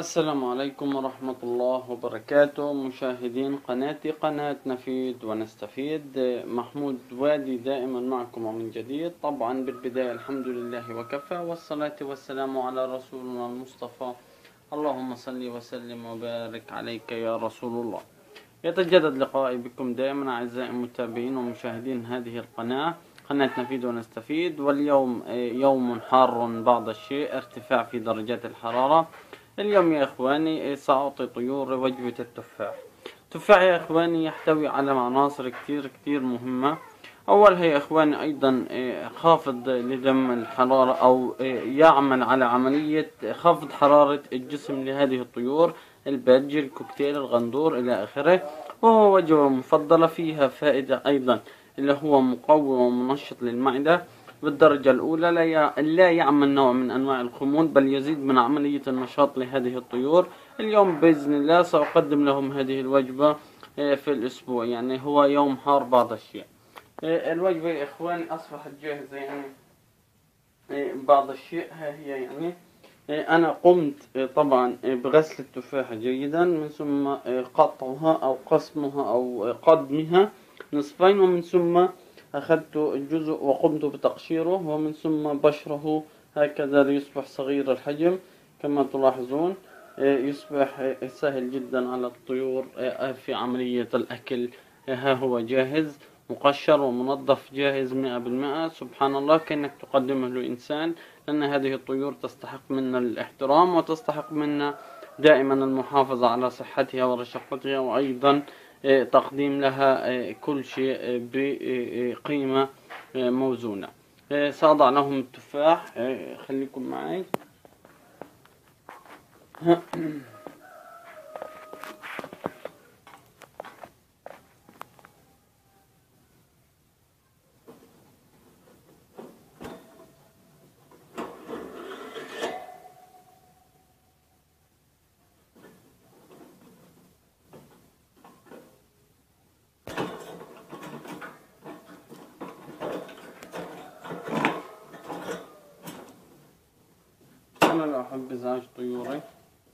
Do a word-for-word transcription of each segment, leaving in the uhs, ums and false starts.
السلام عليكم ورحمة الله وبركاته، مشاهدين قناتي قناة نفيد ونستفيد. محمود وادي دائما معكم ومن جديد. طبعا بالبداية الحمد لله وكفى، والصلاة والسلام على رسولنا المصطفى، اللهم صل وسلم وبارك عليك يا رسول الله. يتجدد لقائي بكم دائما أعزائي المتابعين ومشاهدين هذه القناة، قناة نفيد ونستفيد. واليوم يوم حار بعض الشيء، ارتفاع في درجات الحرارة. اليوم يا إخواني سأعطي طيور وجبة التفاح. التفاح يا إخواني يحتوي على عناصر كتير كتير مهمة. أولها يا إخواني أيضا خافض لدم الحرارة، أو يعمل على عملية خفض حرارة الجسم لهذه الطيور، البادجي، الكوكتيل، الغندور إلى آخره. وهو وجبة مفضلة فيها فائدة أيضا اللي هو مقوي ومنشط للمعدة بالدرجة الأولى. لا يعمل نوع من أنواع الخمول، بل يزيد من عملية النشاط لهذه الطيور. اليوم بإذن الله سأقدم لهم هذه الوجبة في الأسبوع، يعني هو يوم حار بعض الشيء. الوجبة يا إخواني أصبحت جاهزة، يعني بعض الشيء ها هي. يعني أنا قمت طبعا بغسل التفاحة جيدا، من ثم قطعها أو قسمها أو قدمها نصفين، ومن ثم أخذت الجزء وقمت بتقشيره، ومن ثم بشره هكذا ليصبح صغير الحجم كما تلاحظون. يصبح سهل جدا على الطيور في عملية الأكل. ها هو جاهز، مقشر ومنظف، جاهز مئة بالمئة. سبحان الله، كأنك تقدمه لإنسان، لأن هذه الطيور تستحق منا الاحترام، وتستحق منا دائما المحافظة على صحتها ورشاقتها، وأيضا تقديم لها كل شيء بقيمة موزونة. سأضع لهم التفاح، خليكم معي. أنا لا أحب إزعاج طيوري.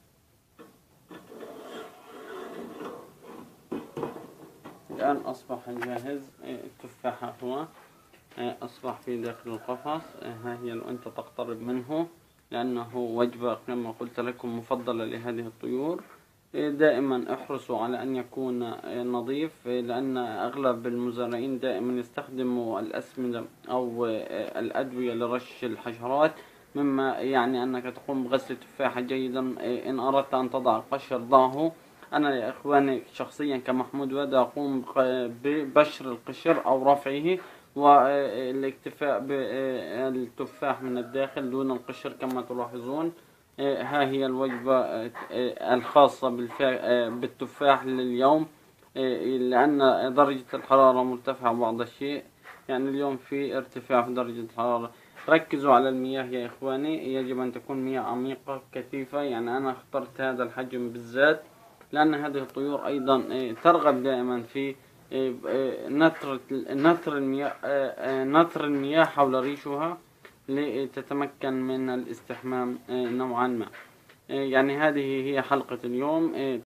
الآن أصبح جاهز. التفاح هو أصبح في داخل القفص. ها هي، لو أنت تقترب منه، لأنه وجبة كما قلت لكم مفضلة لهذه الطيور. دائما احرصوا على أن يكون نظيف، لأن أغلب المزارعين دائما يستخدموا الأسمدة أو الأدوية لرش الحشرات، مما يعني أنك تقوم بغسل التفاحة جيدا. إن أردت أن تضع القشر ضعه. أنا يا إخواني شخصيا كمحمود وادي أقوم ببشر القشر أو رفعه، والاكتفاء بالتفاح من الداخل دون القشر كما تلاحظون. ها هي الوجبة الخاصة بالتفاح لليوم، لأن درجة الحرارة مرتفعة بعض الشيء. يعني اليوم في ارتفاع في درجة الحرارة. ركزوا على المياه يا إخواني، يجب أن تكون مياه عميقة كثيفة. يعني أنا اخترت هذا الحجم بالذات لأن هذه الطيور أيضا ترغب دائما في نثر نثر المياه نثر المياه حول ريشها لتتمكن من الاستحمام نوعا ما. يعني هذه هي حلقة اليوم.